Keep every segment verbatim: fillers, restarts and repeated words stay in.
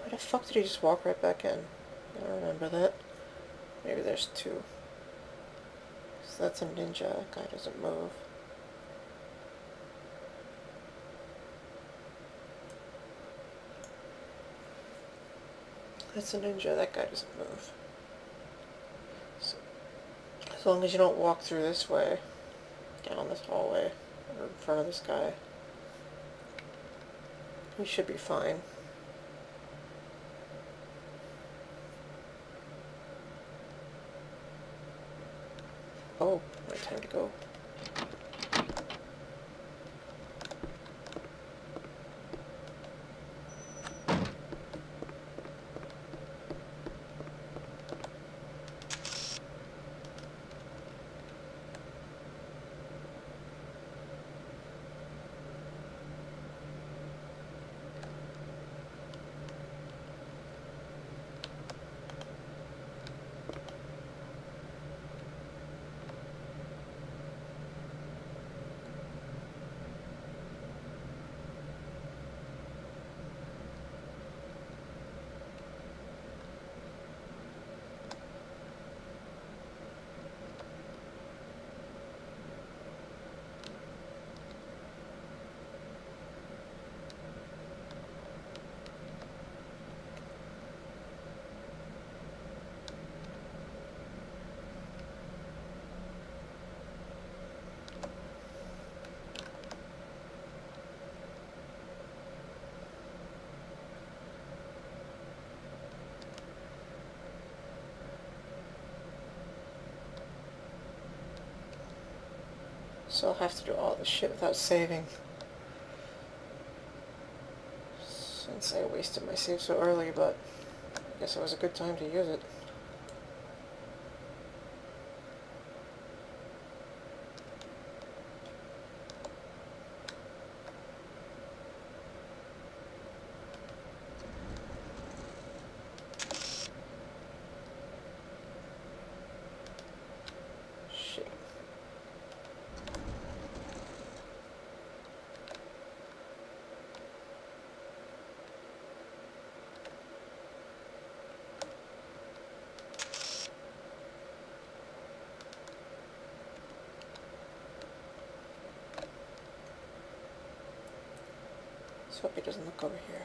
Why the fuck did he just walk right back in? I don't remember that. Maybe there's two. So that's a ninja. That guy doesn't move. That's a ninja. That guy doesn't move. So, as long as you don't walk through this way, down this hallway, or in front of this guy, you should be fine. Oh, my time to go. So I'll have to do all this shit without saving. Since I wasted my save so early, but I guess it was a good time to use it. Shit. Let's hope he doesn't look over here.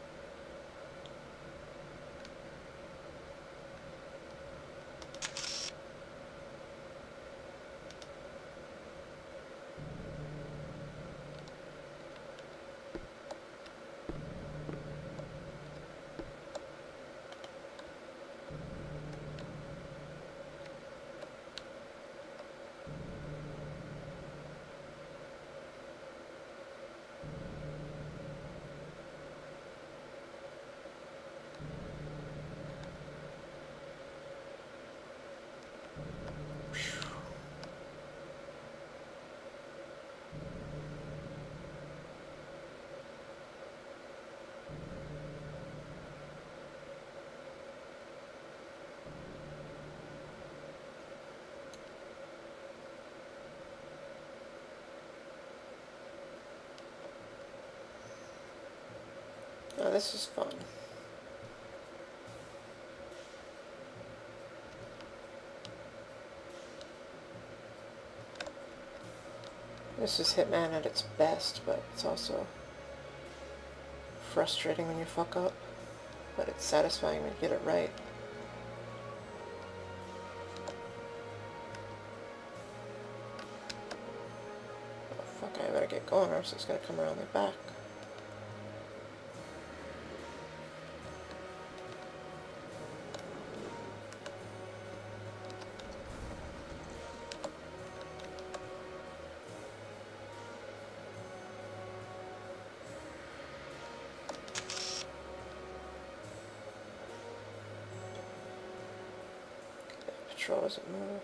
Oh, this is fun. This is Hitman at its best, but it's also frustrating when you fuck up. But it's satisfying when you get it right. Oh fuck, I better get going or else it's gonna come around my back. Patrol doesn't move.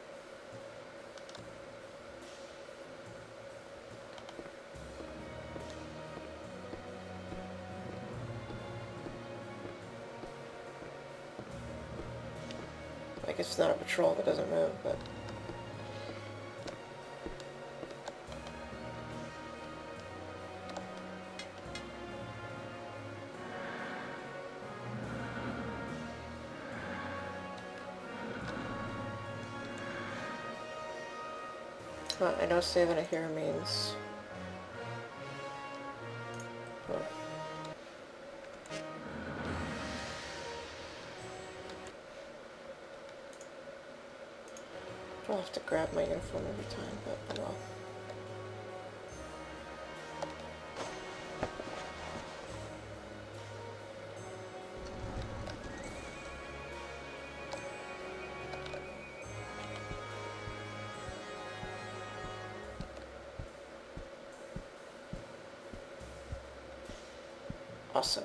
I guess it's not a patrol that doesn't move, but Well, I know saving it here means... Oh. I'll have to grab my uniform every time, but oh well. Awesome.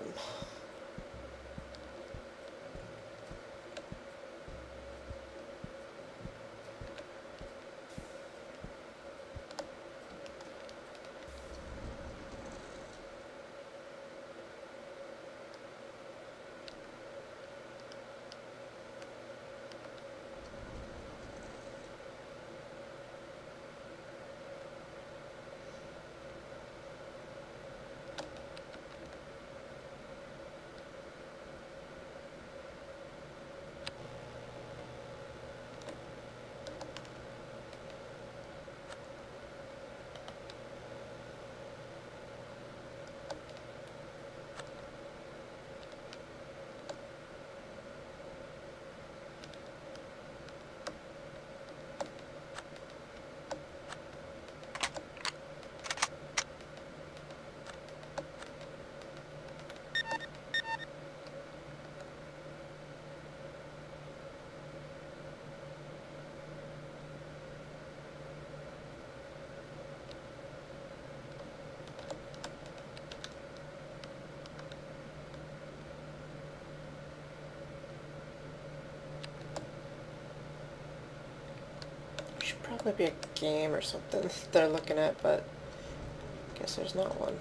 Should probably be a game or something they're looking at, but I guess there's not one.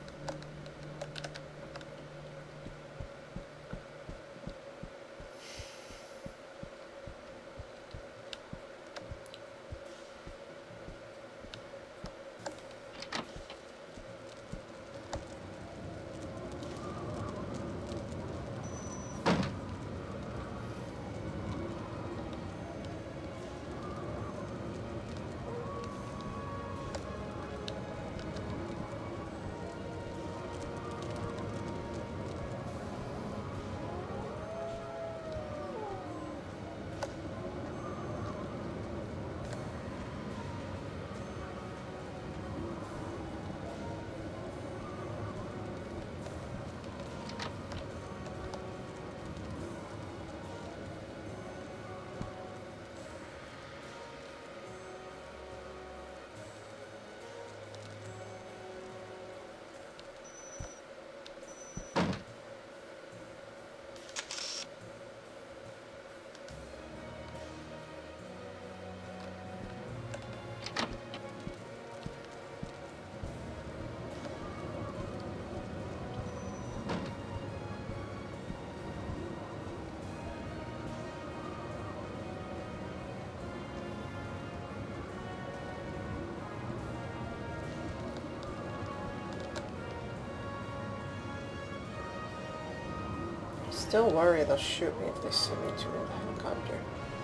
Still worry they'll shoot me if they see me to the helicopter.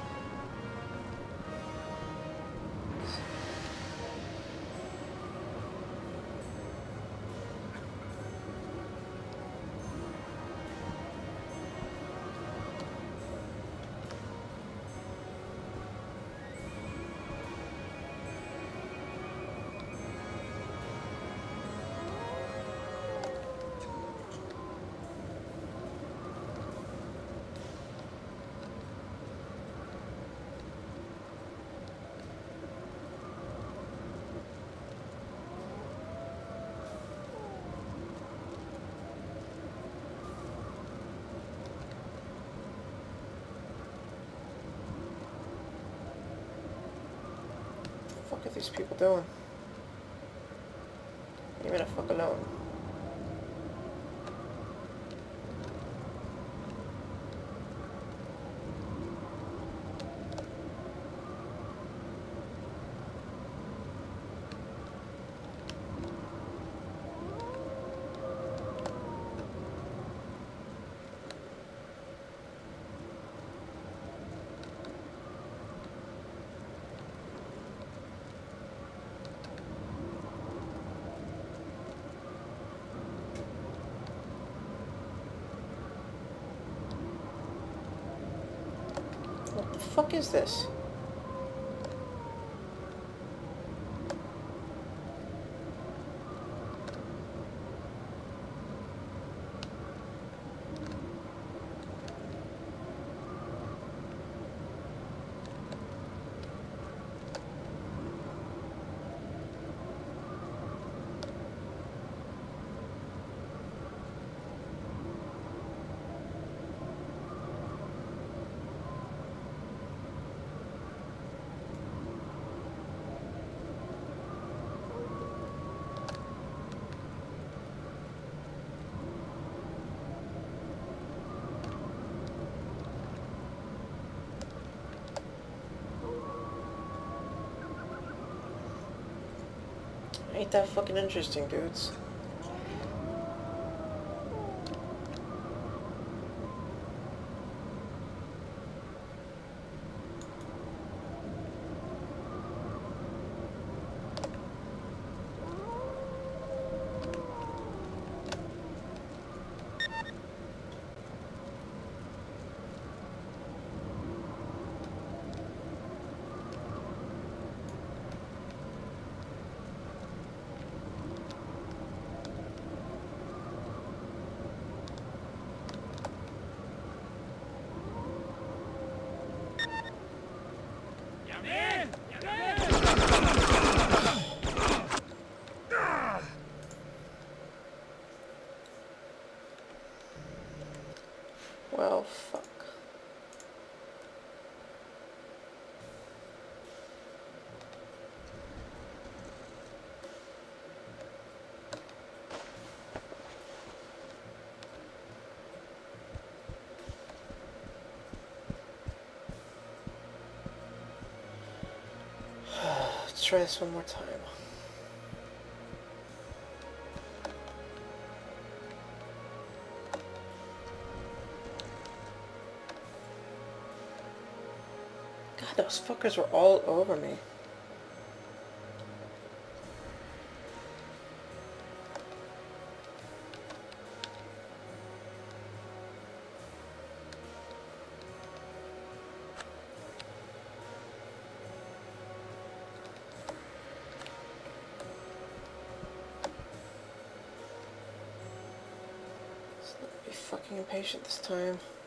What are these people doing? Leave me the fuck alone. fuck is this? Ain't that fucking interesting, dudes? Well, fuck. Let's try this one more time. God, those fuckers were all over me. Let's not be fucking impatient this time.